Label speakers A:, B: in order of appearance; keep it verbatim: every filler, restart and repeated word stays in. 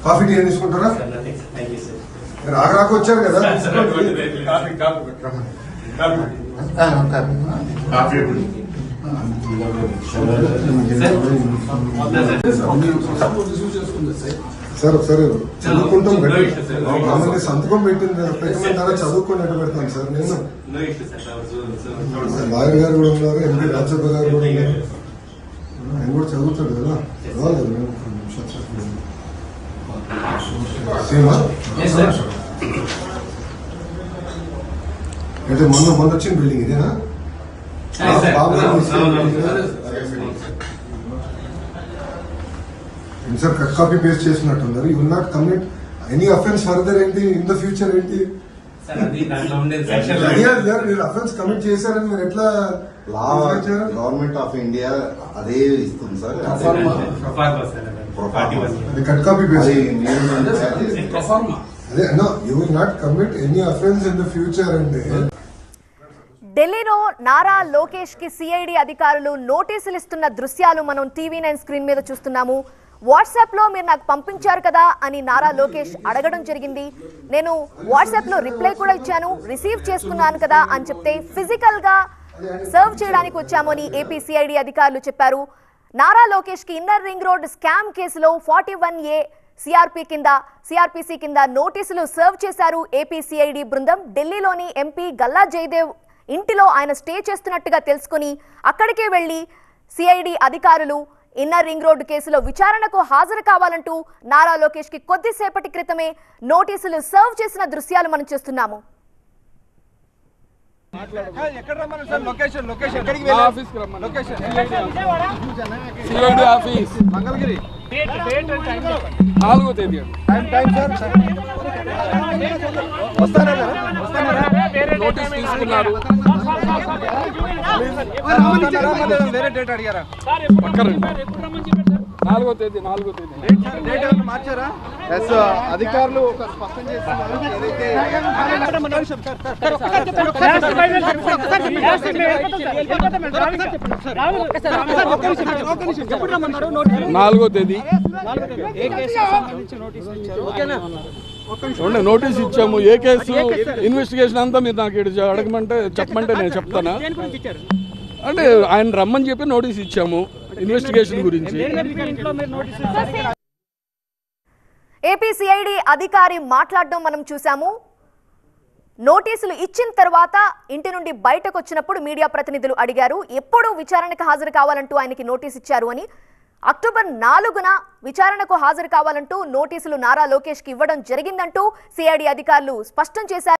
A: Coffee tea ఏం తీసుకుంటారా? మీరు ఆగరాకు వచ్చారు కదా. సార్ ఒకసారి చదువుకుంటాం పెట్టి సంతకం పెట్టింది పెట్టమంటారా? చదువుకుని ఎట్టు పెడతాను సార్. నేను లాయర్ గారు కూడా ఉన్నారు, ఎంపీ రాజ్యసభ గారు కూడా ఉన్నారు. ఆయన కూడా చదువుతాడు కదా. అంటే మొన్న మొన్న వచ్చిన బిల్డింగ్ ఇదేనా? సార్ కట్ కాపీ పేస్ట్ చేసినట్టున్నారు. You will not commit any offence further ఏంటి ఇన్ ద ఫ్యూచర్ ఏంటి? అఫెన్స్ కమిట్ చేశారని మీరు ఎట్లా?
B: గవర్నమెంట్ ఆఫ్ ఇండియా అదే ఇస్తుంది సార్.
A: Cut copy paste. అదే no you will not commit any offence in the future అంటే.
C: ఢిల్లీలో నారా లోకేష్ కి సిఐడి అధికారులు నోటీసులు ఇస్తున్న దృశ్యాలు మనం టీవీ నైన్ స్క్రీన్ మీద చూస్తున్నాము. వాట్సాప్ లో మీరు నాకు పంపించారు కదా అని నారా లోకేష్ అడగడం జరిగింది. నేను వాట్సాప్ లో రిప్లై కూడా ఇచ్చాను, రిసీవ్ చేసుకున్నాను కదా అని చెప్తే ఫిజికల్ గా సర్వ్ చేయడానికి వచ్చామని ఏపీ సిఐడి అధికారులు చెప్పారు. నారా లోకేష్ కి ఇన్నర్ రింగ్ రోడ్ స్కామ్ కేసులో ఫార్టీ వన్ ఏ సిఆర్పి కింద సిఆర్పిసి కింద నోటీసులు సర్వ్ చేశారు ఏపీ సిఐడి బృందం. ఢిల్లీలోని ఎంపీ గల్లా జయదేవ్ ఇంటిలో ఆయన స్టే చేస్తున్నట్టుగా తెలుసుకుని అక్కడికే వెళ్లి సిఐడి అధికారులు ఇన్నర్ రింగ్ రోడ్డు కేసులో విచారణకు హాజరు కావాలంటూ నారా లోకేష్ కి కొద్దిసేపటి క్రితమే నోటీసులు సర్వ్ చేసిన దృశ్యాలు మనం చూస్తున్నాము.
D: నోటీస్ తీసుకున్నారు. వేరే డేట్ అడిగారా? నాలుగో తేదీ నాలుగో తేదీ డేట్ మార్చారా? ఎస్ అధికారులు ఒక స్పష్టం చేస్తున్నారు. నాలుగో తేదీ నోటీస్ ఇచ్చాము. ఏ కేసు ఇన్వెస్టిగేషన్ అంతా మీరు నాకు అడగమంటే చెప్పమంటే నేను చెప్తానా? అంటే ఆయన రమ్మని చెప్పి నోటీస్ ఇచ్చాము ఇన్వెస్టిగేషన్ గురించి.
C: ఏపీ సిఐడి అధికారి మాట్లాడడం మనం చూసాము. నోటీసులు ఇచ్చిన తర్వాత ఇంటి నుండి బయటకు వచ్చినప్పుడు మీడియా ప్రతినిధులు అడిగారు ఎప్పుడు విచారణకు హాజరు కావాలంటూ ఆయనకి నోటీస్ ఇచ్చారు అని. అక్టోబర్ నాలుగున విచారణకు హాజరు కావాలంటూ నోటీసులు నారా లోకేష్ కి ఇవ్వడం జరిగిందంటూ సిఐడి అధికారులు స్పష్టం చేశారు.